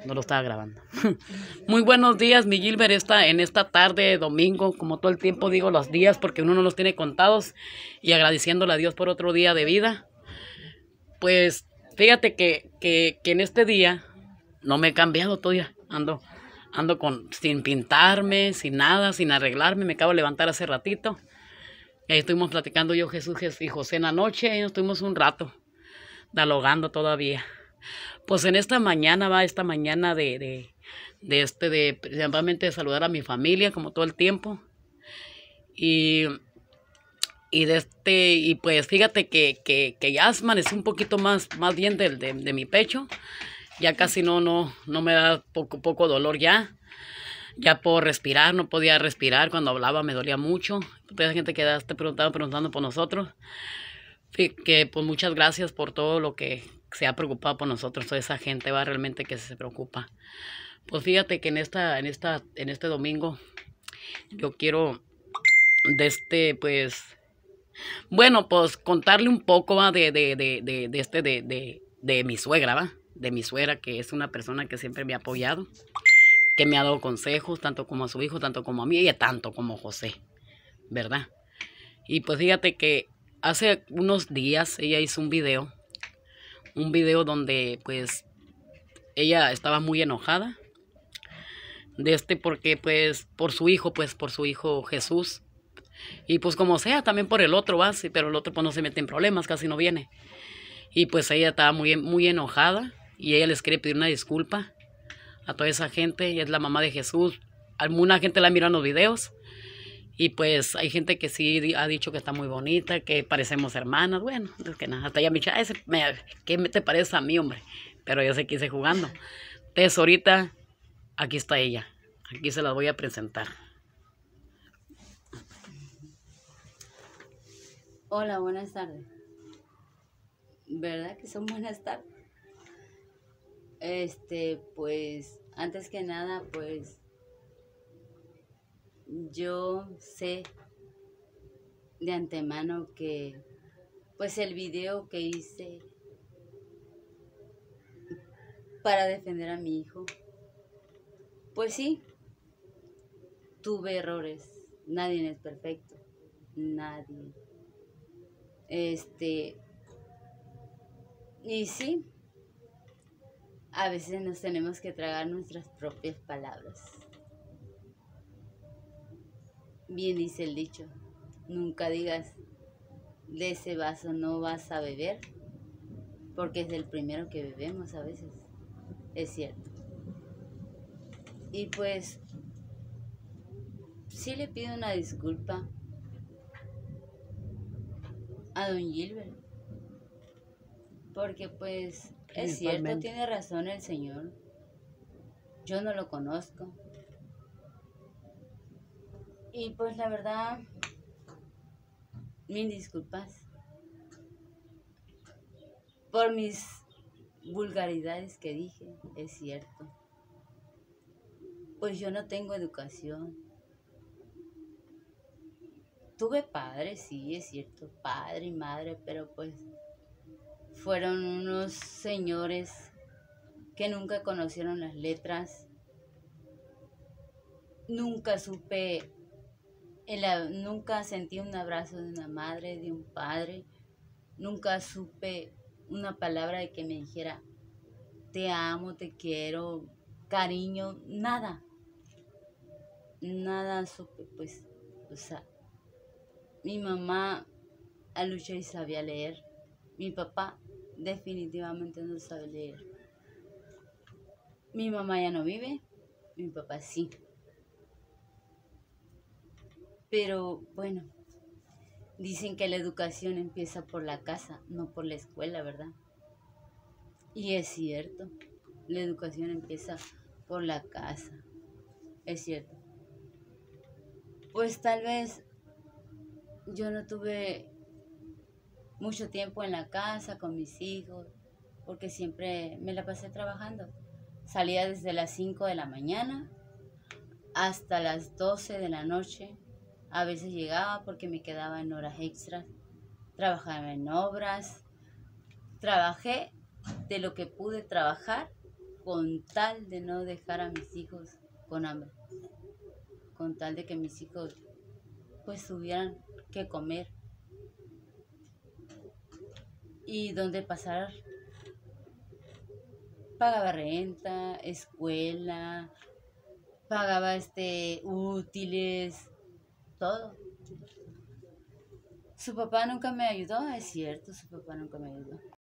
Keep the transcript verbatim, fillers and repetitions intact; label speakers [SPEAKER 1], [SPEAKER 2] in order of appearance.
[SPEAKER 1] no lo estaba grabando. Muy buenos días, mi Gilbert, esta, en esta tarde de domingo, como todo el tiempo digo los días, porque uno no los tiene contados, y agradeciéndole a Dios por otro día de vida. Pues fíjate que, que, que en este día no me he cambiado todavía, ando, ando con, sin pintarme, sin nada, sin arreglarme, me acabo de levantar hace ratito. Y ahí estuvimos platicando yo, Jesús y José en la noche, y nos estuvimos un rato, dialogando todavía. Pues en esta mañana va, esta mañana de, de, de este, de principalmente de saludar a mi familia, como todo el tiempo. Y, y de este, y pues fíjate que, que, que ya amanecí un poquito más, más bien de, de, de mi pecho. Ya casi no, no, no me da poco, poco dolor ya. Ya puedo respirar, no podía respirar. Cuando hablaba me dolía mucho. Toda la gente que te preguntaba, preguntando por nosotros. Que pues muchas gracias por todo lo que se ha preocupado por nosotros, toda esa gente va realmente que se preocupa. Pues fíjate que en esta, en esta, en este domingo, yo quiero de este, pues, bueno, pues contarle un poco ¿va? de, de, de, de, de este, de, de, de mi suegra, ¿va? De mi suegra, que es una persona que siempre me ha apoyado, que me ha dado consejos, tanto como a su hijo, tanto como a mí, y tanto como a José, ¿verdad? Y pues fíjate que hace unos días ella hizo un video, un video donde pues ella estaba muy enojada de este porque pues por su hijo, pues por su hijo Jesús, y pues como sea, también por el otro, ¿va? Sí, pero el otro pues no se mete en problemas, casi no viene. Y pues ella estaba muy, muy enojada y ella les quiere pedir una disculpa a toda esa gente. Ella es la mamá de Jesús. Alguna gente la mira en los videos. Y pues hay gente que sí ha dicho que está muy bonita, que parecemos hermanas. Bueno, es que nada, hasta ella me dice, ese, me, ¿qué te parece a mí, hombre? Pero yo se quise jugando. Entonces ahorita, aquí está ella. Aquí se las voy a presentar.
[SPEAKER 2] Hola, buenas tardes. ¿Verdad que son buenas tardes? Este, pues, antes que nada, pues, yo sé de antemano que, pues, el video que hice para defender a mi hijo, pues sí, tuve errores. Nadie es perfecto. Nadie. Este, y sí, a veces nos tenemos que tragar nuestras propias palabras. Bien dice el dicho, nunca digas, de ese vaso no vas a beber, porque es del primero que bebemos a veces. Es cierto. Y pues, sí le pido una disculpa a don Gilbert, porque pues, es cierto, tiene razón el señor. Yo no lo conozco. Y pues la verdad, mil disculpas por mis vulgaridades que dije, es cierto. Pues yo no tengo educación. Tuve padre, sí, es cierto, padre y madre, pero pues fueron unos señores que nunca conocieron las letras. Nunca supe, el, nunca sentí un abrazo de una madre, de un padre. Nunca supe una palabra de que me dijera, te amo, te quiero, cariño, nada. Nada supe, pues, o sea, mi mamá a luchar y sabía leer. Mi papá definitivamente no sabe leer. Mi mamá ya no vive, mi papá sí. Pero bueno, dicen que la educación empieza por la casa, no por la escuela, ¿verdad? Y es cierto, la educación empieza por la casa, es cierto. Pues tal vez yo no tuve mucho tiempo en la casa con mis hijos, porque siempre me la pasé trabajando. Salía desde las cinco de la mañana hasta las doce de la noche. A veces llegaba porque me quedaba en horas extras. Trabajaba en obras. Trabajé de lo que pude trabajar con tal de no dejar a mis hijos con hambre, con tal de que mis hijos pues tuvieran que comer y donde pasar. Pagaba renta, escuela, pagaba este útiles, todo. Su papá nunca me ayudó, es cierto, su papá nunca me ayudó.